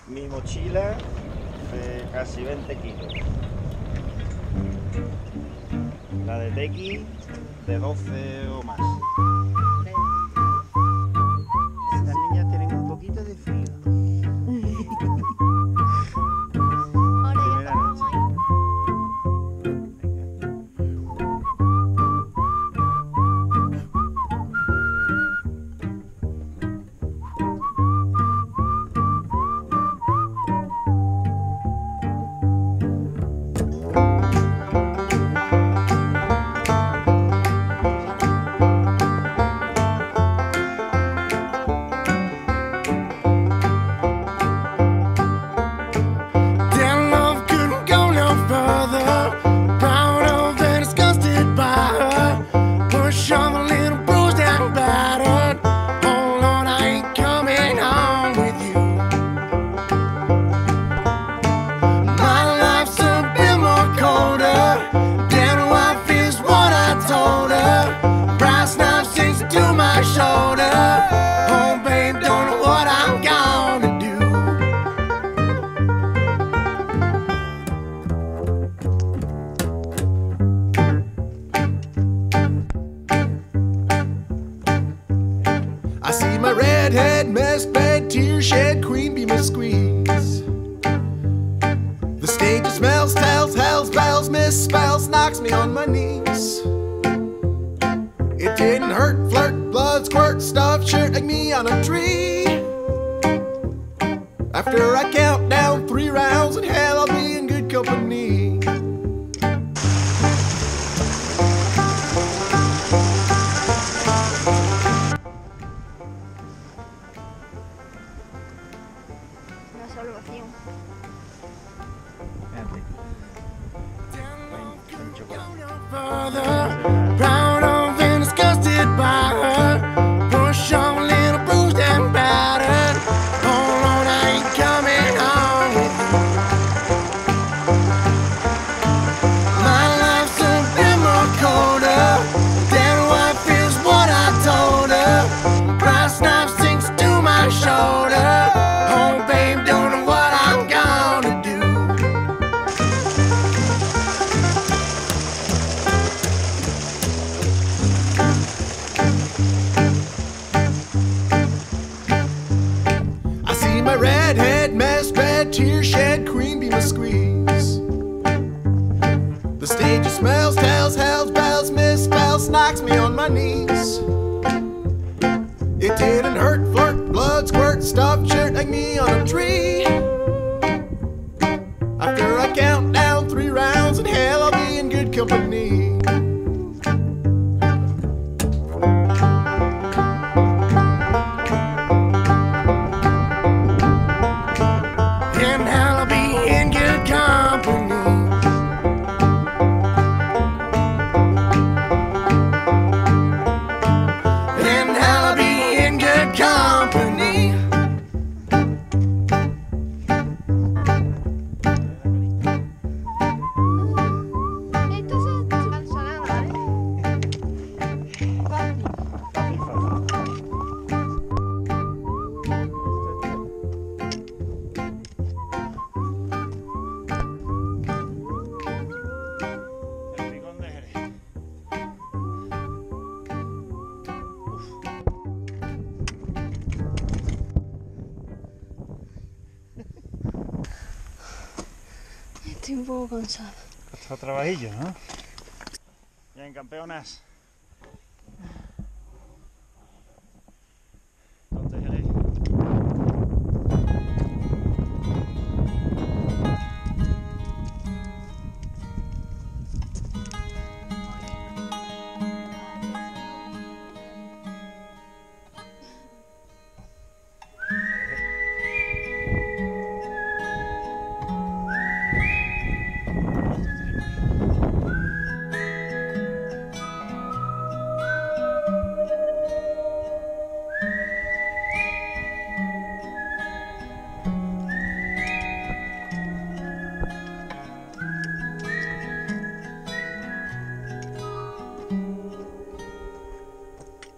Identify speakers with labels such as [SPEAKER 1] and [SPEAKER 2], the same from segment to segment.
[SPEAKER 1] Mi mochila de casi 20 kilos. La de Tequi de 12 o más. Estas niñas tienen un poquito de frío. Primera noche.
[SPEAKER 2] I see my redhead, mess bed, tear shed, queen bee must squeeze. The stage smells, tells, hells, bells, misspells, knocks me on my knees. It didn't hurt, flirt, blood, squirt, stuffed shirt like me on a tree. After I count down 3 rounds in hell, I'll be in good company.
[SPEAKER 3] La salvación.
[SPEAKER 2] Proud of and disgusted by her. Push on a little bruised and battered. Hold on, I ain't coming home with you. My life's a bit more colder than what feels what I told her. Brass knife sinks to my shoulder. Oh, babe, don't know what I'm gonna do. I see my redhead, mess bed, tear shed, queen bee must squeeze. The stage smells, tells, hells, bells, misspells, knocks me on my knees. It didn't hurt, flirt, blood, squirt, stuffed shirt like me on a tree. After I count down 3 rounds in hell, I'll be in good company. In hell, I'll be in good company. In hell, I'll be in good company.
[SPEAKER 3] Esto se va a sonar,
[SPEAKER 1] El picón de Jerez.
[SPEAKER 3] Estoy un poco cansada.
[SPEAKER 1] Está trabajillo, ¿no? Bien, campeonas. Ponte Jerez.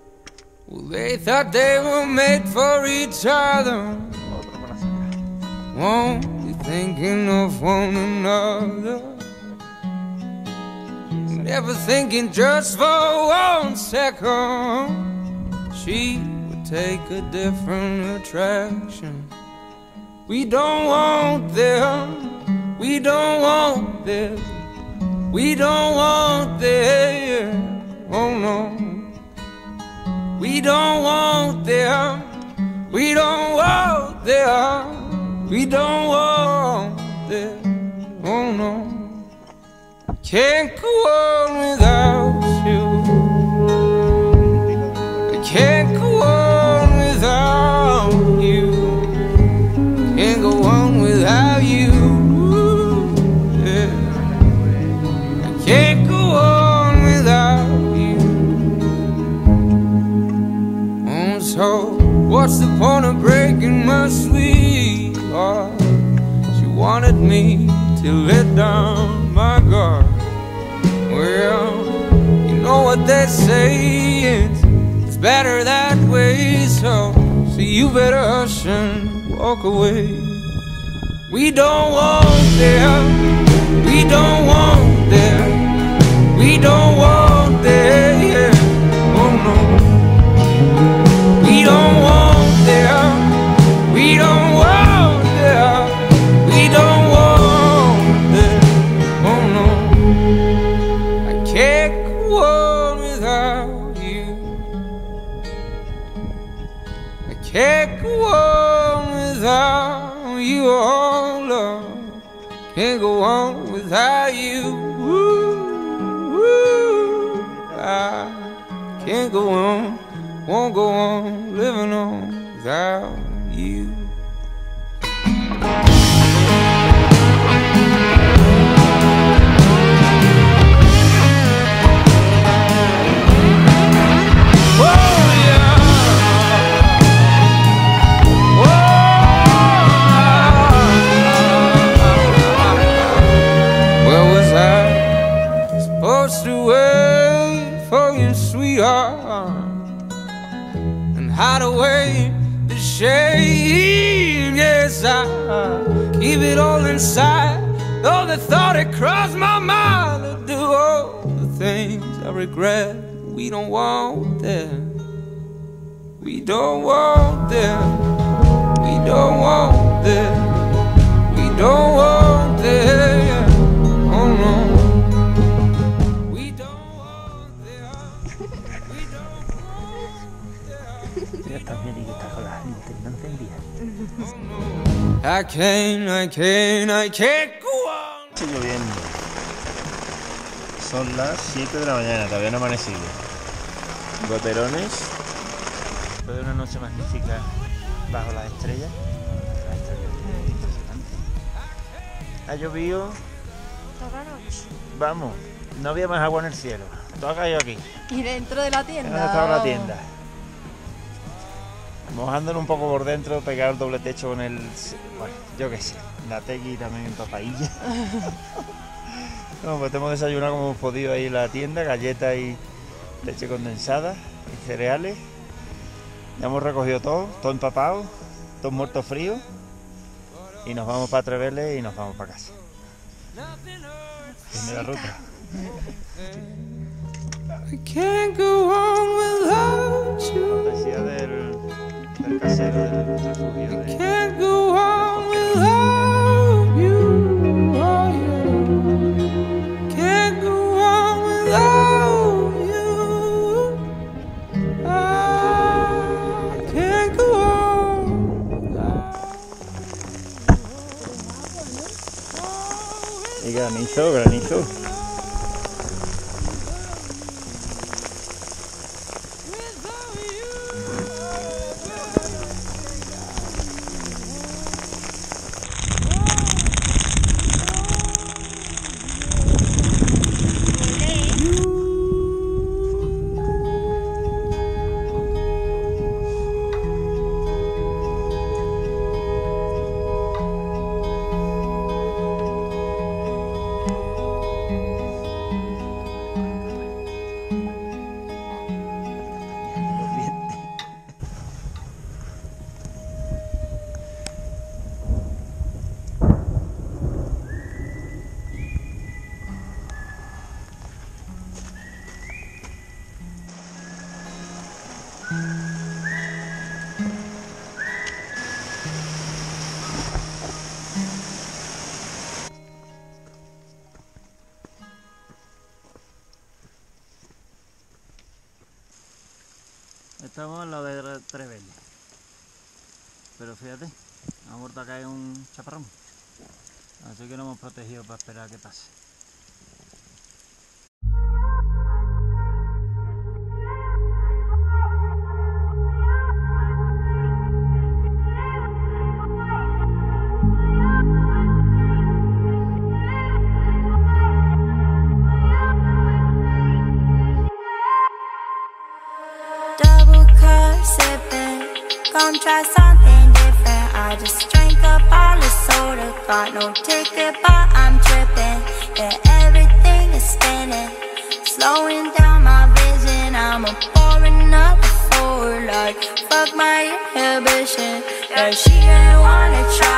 [SPEAKER 4] Well, they thought they were made for each other,
[SPEAKER 1] Otro para sacar.
[SPEAKER 4] won't be thinking of one another. Never thinking just for 1 second she would take a different attraction. We don't want them, we don't want them, we don't want them, oh no. We don't want them, we don't want them, we don't want them, oh no. Can't go on without you, I can't go on without you, can't go on without you, yeah. I can't go on without you. Oh, so what's the point of breaking my sweetheart? She wanted me to let down my guard. Well, you know what they say, it's better that way. So you better hush and walk away. We don't want them, we don't want them, we don't want them, yeah. Oh no. We don't want them, we don't want them, we don't want them, oh no. I can't go on without you, I can't go on without you, oh love. Can't go on without you, ooh, ooh. I can't go on, won't go on living on without you. Hide away the shame, yes, I keep it all inside. Though the thought it crossed my mind to do all the things I regret. We don't want them, we don't want them, we don't want them, we don't want them, oh no. We don't want them, we don't want them.
[SPEAKER 5] También y que está con la gente no encendida.
[SPEAKER 4] I can't go on.
[SPEAKER 1] Está lloviendo. Son las 7 de la mañana, todavía no ha amanecido. Goterones. Después de una noche magnífica bajo las estrellas. Las estrellas impresionantes. Ha llovido.
[SPEAKER 3] Toda la noche.
[SPEAKER 1] Vamos, no había más agua en el cielo. Todo ha caído aquí.
[SPEAKER 3] Y dentro de la tienda.
[SPEAKER 1] ¿Dónde estaba la tienda? Mojándolo un poco por dentro, pegar el doble techo con el... Bueno, yo qué sé, la Tegui también en papailla. No, pues hemos desayunado como hemos podido ahí en la tienda, galletas y leche condensada y cereales. Ya hemos recogido todo empapado, todo muerto frío. Y nos vamos para Trevele y nos vamos para casa. Fin de la ruta.
[SPEAKER 4] I can't go on without you.
[SPEAKER 1] Cortesía del casero del refugio de...
[SPEAKER 4] Can't go on without you. Oh yeah. Can't go on without you. I can't go on without.
[SPEAKER 1] Y granizo. ya 3 veces. Pero fíjate, ha vuelto a caer un chaparrón. Así que lo hemos protegido para esperar a que pase.
[SPEAKER 6] Double cup sipping, come try something different. I just drank up all the soda, got no ticket but I'm tripping. Yeah, everything is spinning, slowing down my vision. I'm a pouring up the forward like fuck my inhibition. Yeah, she ain't wanna try